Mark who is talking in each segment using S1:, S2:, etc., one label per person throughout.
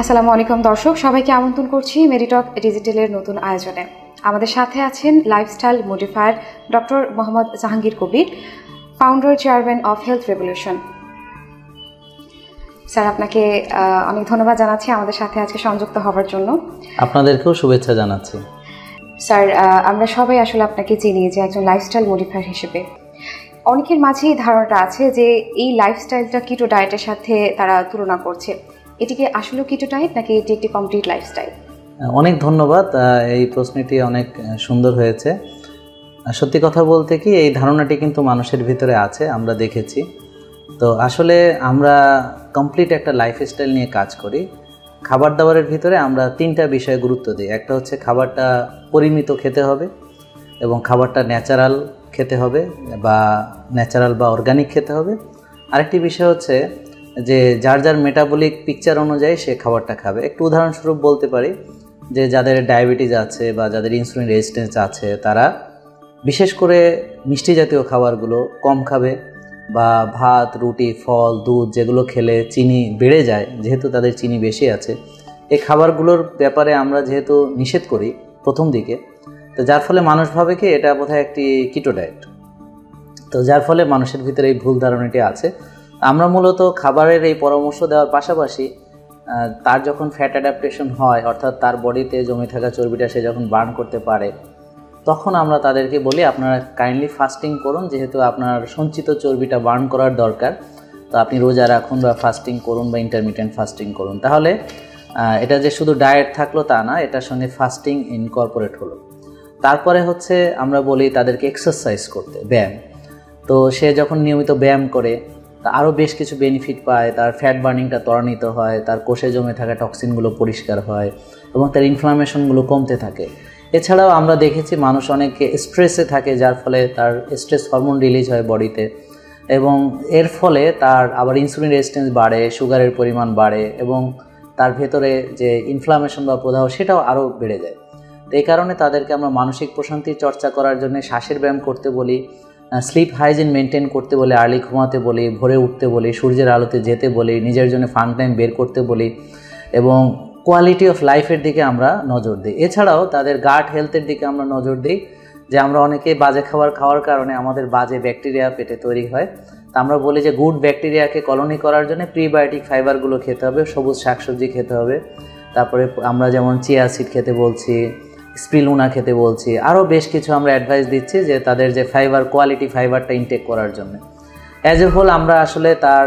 S1: আসসালামু আলাইকুম দর্শক, সবাইকে আমন্ত্রণ করছি মেডিটক ডিজিটালের নতুন আয়োজনে। আমাদের সাথে আছেন lifestyle modifier doctor Mohammad Jahangir Kabir, founder chairman of health revolution. Sir, আপনাকে অনেক ধন্যবাদ জানাচ্ছি আমাদের সাথে আজকে সংযুক্ত হওয়ার জন্য।
S2: আপনাদেরকেও শুভেচ্ছা জানাচ্ছি।
S1: স্যার, আমরা সবাই আসলে আপনাকে চিনি যে একজন লাইফস্টাইল মডিফায়ার হিসেবে। অনেকের মাঝেই ধারণাটা আছে যে এই লাইফস্টাইলটা কিটো ডায়েটের সাথে তারা তুলনা করছে। এটি কি আসলে কিটো ডায়েট নাকি এটি একটি কমপ্লিট লাইফস্টাইল?
S2: অনেক ধন্যবাদ, এই প্রশ্নটি অনেক সুন্দর হয়েছে। সত্যি কথা বলতে কি, এই ধারণাটি কিন্তু মানুষের ভিতরে আছে, আমরা দেখেছি। তো আসলে আমরা কমপ্লিট একটা লাইফস্টাইল নিয়ে কাজ করি। খাবার দাবারের ভিতরে আমরা তিনটা বিষয়ে গুরুত্ব দিই। একটা হচ্ছে খাবারটা পরিমিত খেতে হবে এবং খাবারটা ন্যাচারাল খেতে হবে বা ন্যাচারাল বা অর্গানিক খেতে হবে। আরেকটি বিষয় হচ্ছে যে যার যার মেটাবলিক পিকচার অনুযায়ী সে খাবারটা খাবে। একটু উদাহরণস্বরূপ বলতে পারি যে যাদের ডায়াবেটিস আছে বা যাদের ইনসুলিন রেজিস্ট্যান্স আছে, তারা বিশেষ করে মিষ্টি জাতীয় খাবারগুলো কম খাবে, বা ভাত, রুটি, ফল, দুধ যেগুলো খেলে চিনি বেড়ে যায়, যেহেতু তাদের চিনি বেশি আছে, এই খাবারগুলোর ব্যাপারে আমরা যেহেতু নিষেধ করি প্রথম দিকে, তো যার ফলে মানুষ ভাবে কি এটা বোধহয় একটি কিটো ডায়েট। তো যার ফলে মানুষের ভিতরে এই ভুল ধারণাটি আছে। আমরা মূলত খাবারের এই পরামর্শ দেওয়ার পাশাপাশি তার যখন ফ্যাট অ্যাডাপ্টেশন হয়, অর্থাৎ তার বডিতে জমে থাকা চর্বিটা সে যখন বার্ন করতে পারে, তখন আমরা তাদেরকে বলি আপনারা কাইন্ডলি ফাস্টিং করুন, যেহেতু আপনার সঞ্চিত চর্বিটা বার্ন করার দরকার। তো আপনি রোজা রাখুন বা ফাস্টিং করুন বা ইন্টারমিটেন্ট ফাস্টিং করুন। তাহলে এটা যে শুধু ডায়েট থাকলো তা না, এটার সঙ্গে ফাস্টিং ইনকর্পোরেট হলো। তারপরে হচ্ছে আমরা বলি তাদেরকে এক্সারসাইজ করতে, ব্যায়াম। তো সে যখন নিয়মিত ব্যায়াম করে তা আরও বেশ কিছু বেনিফিট পায়। তার ফ্যাট বার্নিংটা ত্বরান্বিত হয়, তার কোষে জমে থাকা টক্সিনগুলো পরিষ্কার হয় এবং তার ইনফ্লামেশনগুলো কমতে থাকে। এছাড়াও আমরা দেখেছি মানুষ অনেকে স্ট্রেসে থাকে, যার ফলে তার স্ট্রেস হরমোন রিলিজ হয় বডিতে, এবং এর ফলে তার আবার ইনসুলিন রেজিস্ট্যান্স বাড়ে, সুগারের পরিমাণ বাড়ে এবং তার ভেতরে যে ইনফ্লামেশন বা প্রদাহ সেটাও আরও বেড়ে যায়। তো এই কারণে তাদেরকে আমরা মানসিক প্রশান্তির চর্চা করার জন্য শ্বাসের ব্যায়াম করতে বলি, স্লিপ হাইজিন মেনটেন করতে বলি, আর্লি ঘুমাতে বলি, ভোরে উঠতে বলি, সূর্যের আলোতে যেতে বলি, নিজের জন্য ফান টাইম বের করতে বলি এবং কোয়ালিটি অফ লাইফের দিকে আমরা নজর দিই। এছাড়াও তাদের গাট হেলথের দিকে আমরা নজর দিই, যে আমরা অনেকে বাজে খাবার খাওয়ার কারণে আমাদের বাজে ব্যাকটেরিয়া পেটে তৈরি হয়। তা আমরা বলি যে গুড ব্যাকটেরিয়াকে কলোনি করার জন্য প্রিবায়োটিক ফাইবারগুলো খেতে হবে, সবুজ শাকসবজি খেতে হবে। তারপরে আমরা যেমন চিয়া সিড খেতে বলছি, স্পিলুনা খেতে বলছি, আরও বেশ কিছু আমরা অ্যাডভাইস দিচ্ছি যে তাদের যে ফাইবার, কোয়ালিটি ফাইবারটা ইনটেক করার জন্য। অ্যাজ এ হোল আমরা আসলে তার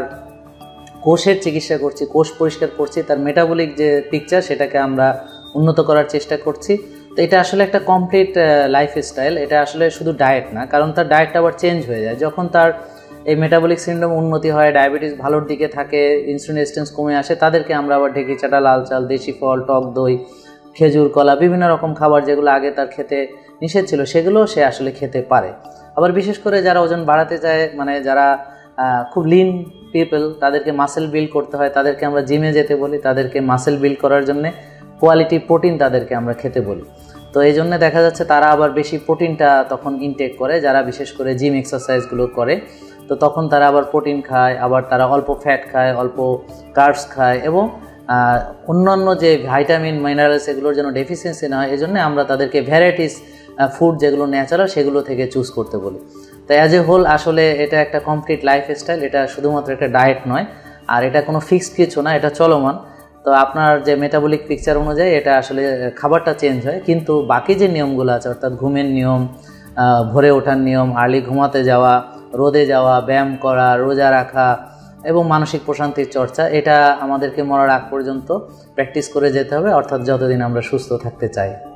S2: কোষের চিকিৎসা করছি, কোষ পরিষ্কার করছি, তার মেটাবলিক যে পিকচার সেটাকে আমরা উন্নত করার চেষ্টা করছি। তো এটা আসলে একটা কমপ্লিট লাইফস্টাইল, এটা আসলে শুধু ডায়েট না, কারণ তার ডায়েটটা আবার চেঞ্জ হয়ে যায় যখন তার এই মেটাবলিক সিন্ড্রোম উন্নতি হয়, ডায়াবেটিস ভালোর দিকে থাকে, ইনসুলিন রেজিস্ট্যান্স কমে আসে। তাদেরকে আমরা আবার ঢেঁকি চাটা, লাল চাল, দেশি ফল, টক দই, খেজুর, কলা, বিভিন্ন রকম খাবার যেগুলো আগে তার খেতে নিষেধ ছিল সেগুলো সে আসলে খেতে পারে। আবার বিশেষ করে যারা ওজন বাড়াতে চায়, মানে যারা খুব লিন পিপল, তাদেরকে মাসেল বিল্ড করতে হয়, তাদেরকে আমরা জিমে যেতে বলি, তাদেরকে মাসেল বিল্ড করার জন্য কোয়ালিটি প্রোটিন তাদেরকে আমরা খেতে বলি। তো এই জন্য দেখা যাচ্ছে তারা আবার বেশি প্রোটিনটা তখন ইনটেক করে, যারা বিশেষ করে জিম এক্সারসাইজগুলো করে। তো তখন তারা আবার প্রোটিন খায়, আবার তারা অল্প ফ্যাট খায়, অল্প কার্বস খায় এবং অন্যান্য যে ভিটামিন, মিনারেলস এগুলোর যেন ডেফিসিয়েন্সি না হয়, এই জন্য আমরা তাদেরকে ভ্যারাইটিস ফুড যেগুলো ন্যাচারাল সেগুলো থেকে চুজ করতে বলি। তো অ্যাজ এ হোল আসলে এটা একটা কমপ্লিট লাইফস্টাইল, এটা শুধুমাত্র একটা ডায়েট নয়, আর এটা কোনো ফিক্সড কিছু না, এটা চলমান। তো আপনার যে মেটাবলিক পিকচার অনুযায়ী এটা আসলে খাবারটা চেঞ্জ হয়, কিন্তু বাকি যে নিয়মগুলো আছে, অর্থাৎ ঘুমের নিয়ম, ভোরে ওঠার নিয়ম, আর্লি ঘুমাতে যাওয়া, রোদে যাওয়া, ব্যায়াম করা, রোজা রাখা এবং মানসিক প্রশান্তির চর্চা, এটা আমাদেরকে মরার আগ পর্যন্ত প্র্যাকটিস করে যেতে হবে, অর্থাৎ যতদিন আমরা সুস্থ থাকতে চাই।